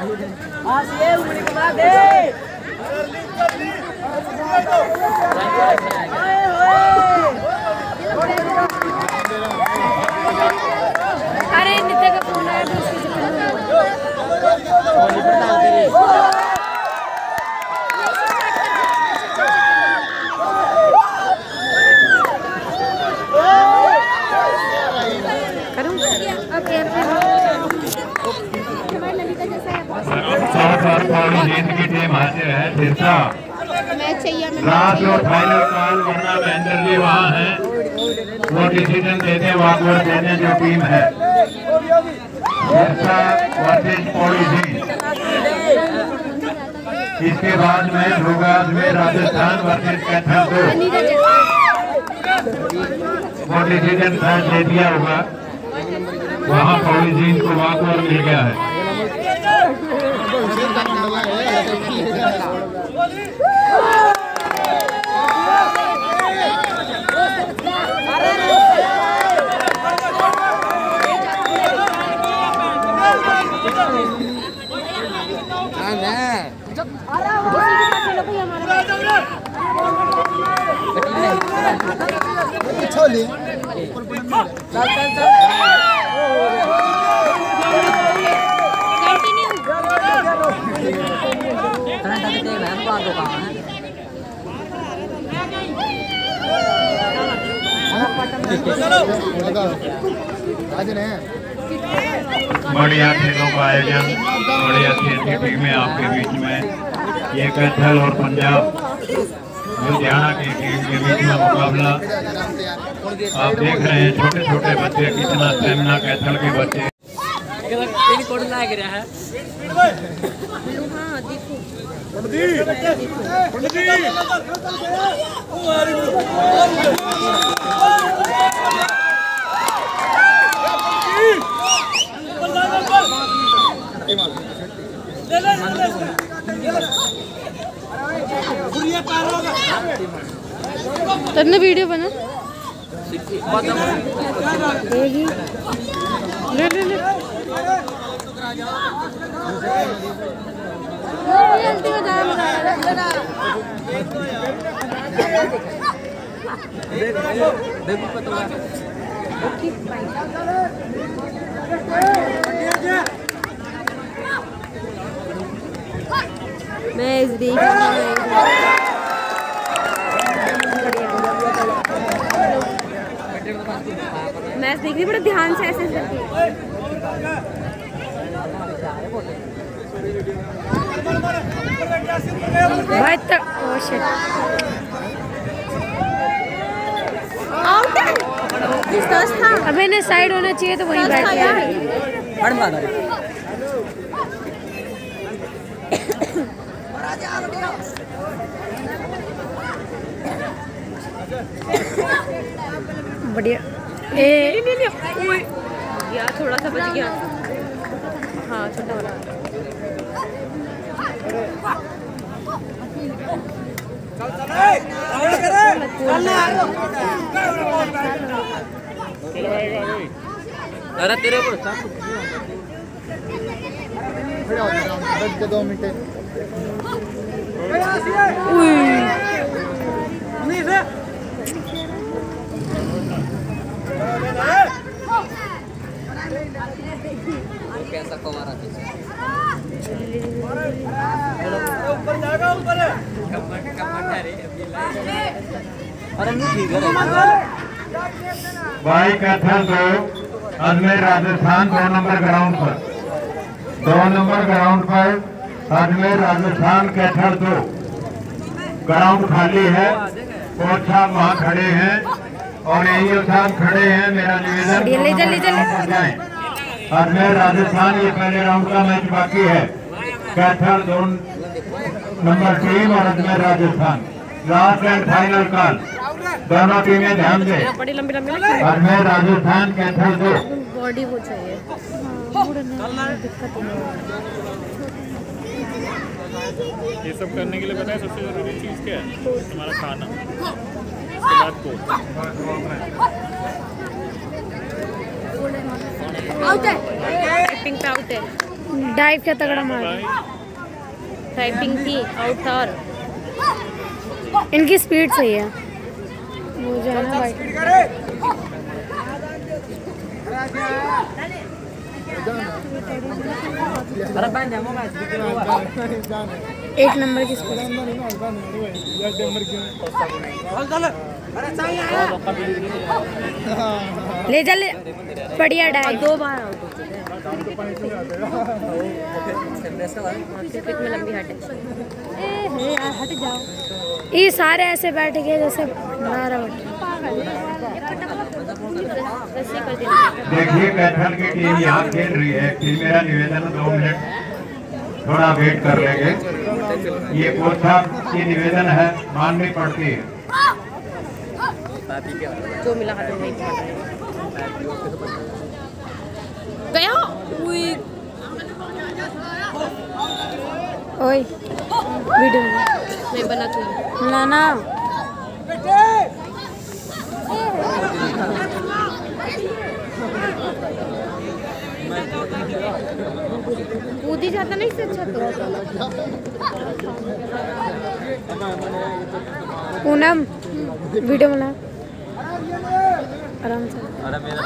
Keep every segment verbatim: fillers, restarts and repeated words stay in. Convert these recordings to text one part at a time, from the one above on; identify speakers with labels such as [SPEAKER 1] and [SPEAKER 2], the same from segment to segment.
[SPEAKER 1] अरे नित्य का फोन आया था उसकी
[SPEAKER 2] जीत की टीम हाजिर है सिरसा लास्ट और फाइनल कॉल वरना महेंद्र जी वहाँ हैं वो डिसीजन देते हैं वाकआउट देने जो टीम है सिरसा वर्सेस पौड़ी जी। इसके बाद मैच होगा में राजस्थान वर्सेस कैथल दो वो डिसीजन शायद दे दिया होगा वहाँ पौड़ी जी को वाकआउट मिल गया है। बढ़िया खेलों का आयोजन बढ़िया खेल की टीमें आपके बीच में ये कैथल और पंजाब लुधियाना की टीम के बीच में मुकाबला आप देख रहे हैं। छोटे छोटे बच्चे कितना स्टेमिना कैथल के बच्चे
[SPEAKER 1] तन्ने वीडियो बना ले ले ले जल्दी बजा देखो पता मैं इस देख मैच देख रही बड़े ध्यान से ऐसे करके भाई तक ओ शिट आउट है डिस्टेंस था। अबे ने साइड होना चाहिए तो वही बैठ गया हट मार बढ़िया ए नहीं नहीं ओए यार थोड़ा सा बच गया। हाँ छोटा वाला अरे तेरे को दो मिनट कैसा कमारा ऊपर जाएगा ऊपर
[SPEAKER 2] भाई कैथल दो अजमेर राजस्थान दो नंबर ग्राउंड पर दो नंबर ग्राउंड पर अजमेर राजस्थान कैथल दो ग्राउंड खाली है। कोच साहब वहाँ खड़े हैं और एईओ साहब खड़े हैं। मेरा निवेदन जाए अजमेर राजस्थान ये पहले राउंड का मैच बाकी है। कैथल दो नंबर टीम और Ajmer Rajasthan last and final call दोनों टीमें ध्यान दें। अजमेर राजस्थान कैथल दो
[SPEAKER 1] बॉडी वो चाहिए
[SPEAKER 3] ये सब करने के लिए पता है सबसे जरूरी चीज क्या है? हमारा खाना। उसके बाद कोच
[SPEAKER 1] आउट है पिंक आउट है। डाइव क्या तगड़ा मार टाइपिंग थी आउट था और इनकी स्पीड सही है वो जो है ना भाई। एक नंबर की स्पीड ले जा ले बढ़िया डाइव दो बार में लंबी हट हट जाओ। ये सारे ऐसे बैठ गए जैसे
[SPEAKER 2] देखिए कैथल की टीम यहाँ खेल रही है। टीम मेरा निवेदन दो मिनट थोड़ा वेट कर लेंगे। ये कोच साहब की निवेदन है माननी पड़ती है।
[SPEAKER 1] जो मिला हाथ में गया ओए वीडियो नहीं बना तू ना ना कूदी जाता नहीं से अच्छा तो पूनम वीडियो बना आराम से अरे मेरा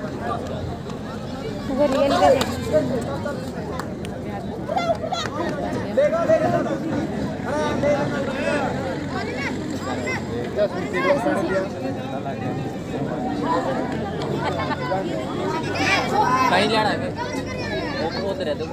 [SPEAKER 1] वो रियल का
[SPEAKER 4] कहीं जाना है वो उधर है तो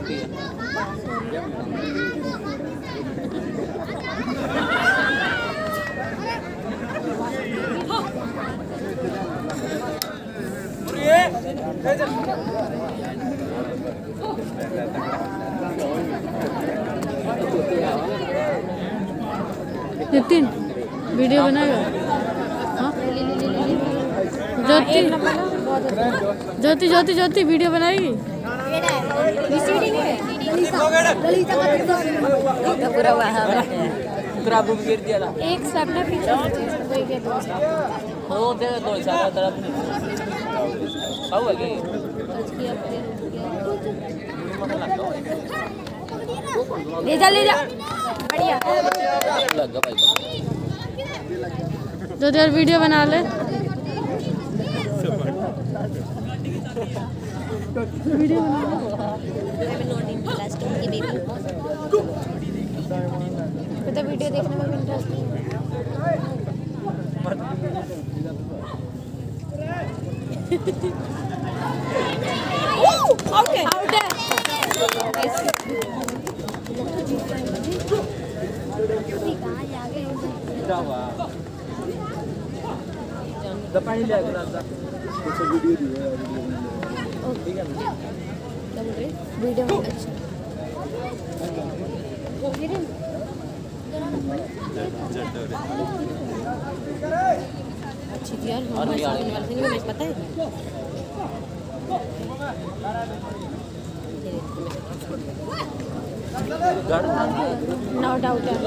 [SPEAKER 1] नितिन वीडियो बनाएगा हाँ ज्योति ज्योति ज्योति ज्योति वीडियो बनाएगी
[SPEAKER 4] पूरा पूरा बुक गिर दिया था
[SPEAKER 1] एक सब ना पीछे
[SPEAKER 4] हो दे दो सारा तरफ आओ आगे
[SPEAKER 1] ले जा ले जा बढ़िया
[SPEAKER 4] लग गया भाई
[SPEAKER 1] जो यार वीडियो बना ले वीडियो बना तो वीडियो देखने में इंटरेस्ट नहीं आउट है आउट है
[SPEAKER 4] पानी ले आकर
[SPEAKER 1] वीडियो अच्छी थी यार मैच पता है नो डाउट है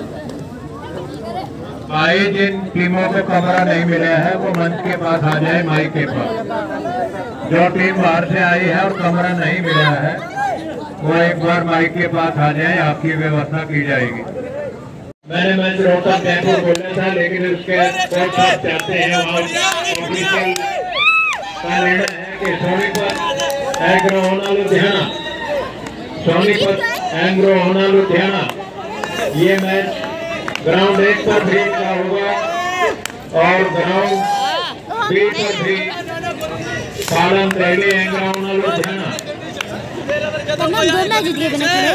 [SPEAKER 2] भाई जिन टीमों को कमरा नहीं मिला है वो मंच के पास आ जाए माइक के पास। जो टीम बाहर से आई है और कमरा नहीं मिला है वो एक बार माइक के पास आ जाए, आपकी व्यवस्था की जाएगी। मैंने मंच रोहतक जयपुर बोला था लेकिन उसके कोच साहब चाहते हैं ऑफिशियल का निर्णय है कि सोनीपत एग्रो होना लुधियाना सोनीपत एग्रो होना लुधियाना ये मैच ग्राउंड एक पर भी का होगा और ग्राउंड बी पर भी पालन रैली ग्राउंड लुधियाना।
[SPEAKER 1] दोनों जीत गए बिना खेले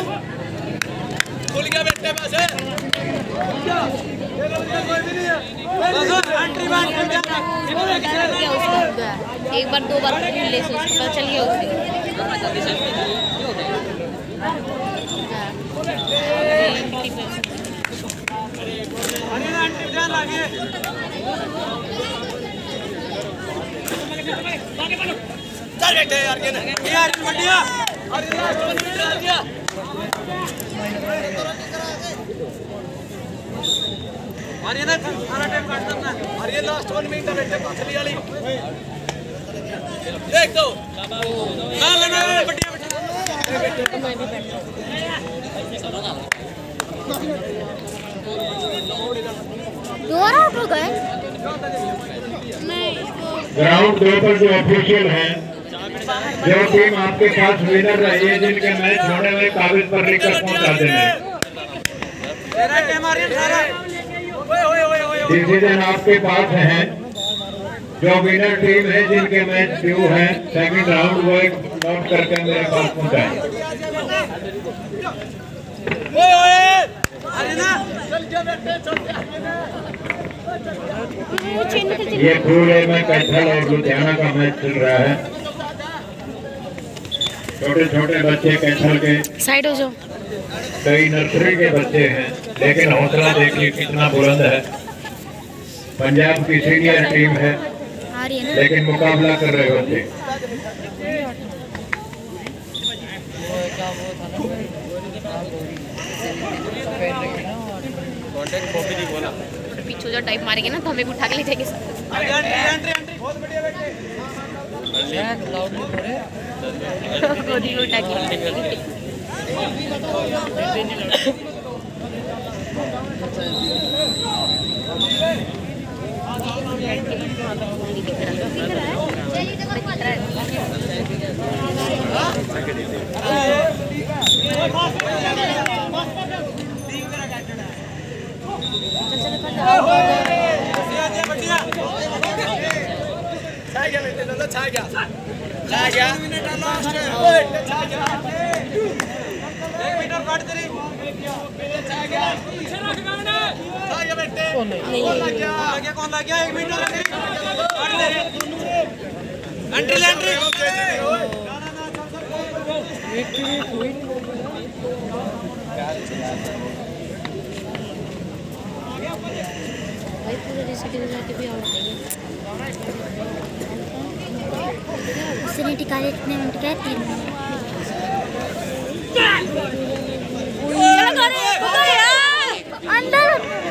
[SPEAKER 1] एक बार दो बार ले सकता चल गया
[SPEAKER 5] लास्ट वन मिनट बैठे पछली वाली देख दो
[SPEAKER 1] दो आउट हो गए।
[SPEAKER 2] ग्राउंड दो पर जो ऑफिशियल है, जो टीम आपके पास विनर रही है, जिनके मैच होने में कागज पर लिखकर पहुंचा देना। डिसीजन आपके पास है। जो विनर टीम है, जिनके मैच ड्यू है सेकंड राउंड, वो एक नोट करके मेरे पास पहुंचाए। ये फूले में कैथल और लुधियाना का मैच चल रहा है। छोटे छोटे बच्चे कैथल के,
[SPEAKER 1] साइड हो जाओ।
[SPEAKER 2] कई नर्सरी के बच्चे हैं, लेकिन हौसला देखिए कितना बुलंद है। पंजाब की सीनियर टीम है, लेकिन मुकाबला कर रहे बच्चे।
[SPEAKER 1] पीछे जो टाइप मारेंगे ना तो हमें उठा के ले जाएंगे। गोदी में उठा के निकाले कितने मिनट का? तीन अंदर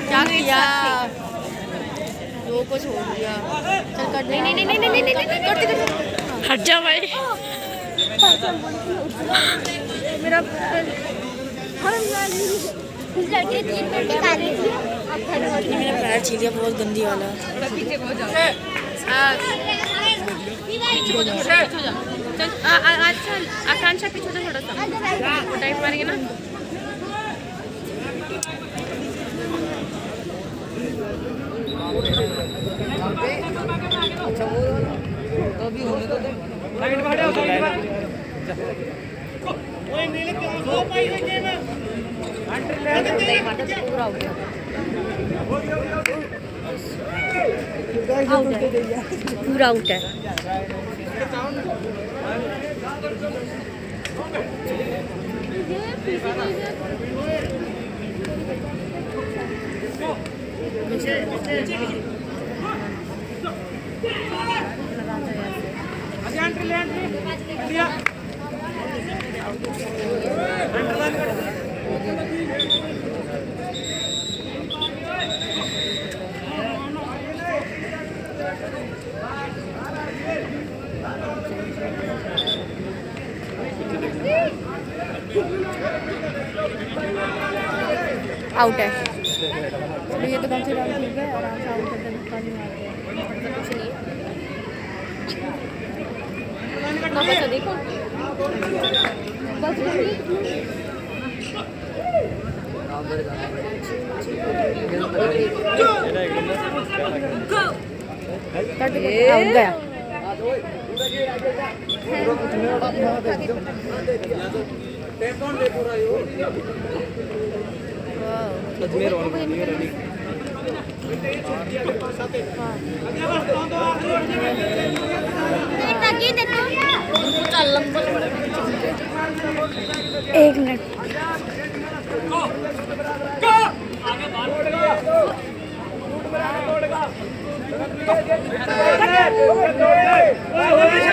[SPEAKER 1] दो को छोड़ दिया। चल कर। नहीं नहीं नहीं नहीं नहीं नहीं करते करते हट जा भाई। मेरा मेरा पैर छील गया बहुत गंदी वाला। चल अच्छा आकांक्षा पीछे तो थोड़ा सा टाइप मारेंगे ना। पूरा आउट है। आउट है। ये तो कम से कम ठीक है, आराम से आउट करके धक्का नहीं मारते। कुछ नहीं है। देखो आउट गया।
[SPEAKER 5] अजमेर और अजमेर अली
[SPEAKER 1] एक मिनट।
[SPEAKER 5] आगे